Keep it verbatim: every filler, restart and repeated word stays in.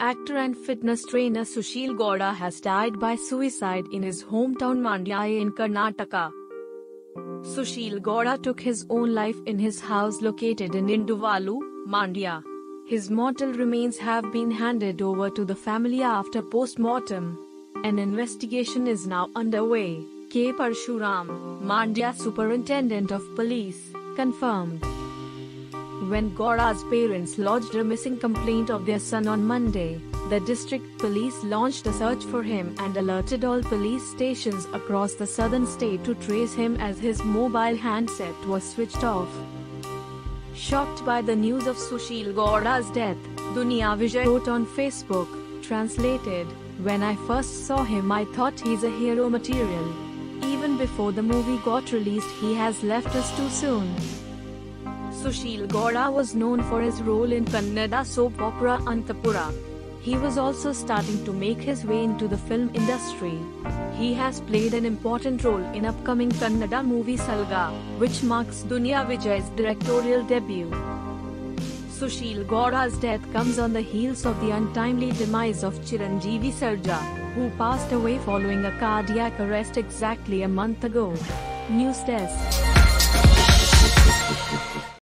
Actor and fitness trainer Sushil Gowda has died by suicide in his hometown Mandya in Karnataka. Sushil Gowda took his own life in his house located in Induvalu, Mandya. His mortal remains have been handed over to the family after post-mortem. An investigation is now underway, K. Parshuram, Mandya Superintendent of Police, confirmed. When Gowda's parents lodged a missing complaint of their son on Monday, the district police launched a search for him and alerted all police stations across the southern state to trace him as his mobile handset was switched off. Shocked by the news of Sushil Gowda's death, Duniya Vijay wrote on Facebook, translated, "When I first saw him I thought he's a hero material. Even before the movie got released he has left us too soon." Sushil Gowda was known for his role in Kannada soap opera Antapura. He was also starting to make his way into the film industry. He has played an important role in upcoming Kannada movie Salga, which marks Duniya Vijay's directorial debut. Sushil Gowda's death comes on the heels of the untimely demise of Chiranjeevi Sarja, who passed away following a cardiac arrest exactly a month ago. News Desk.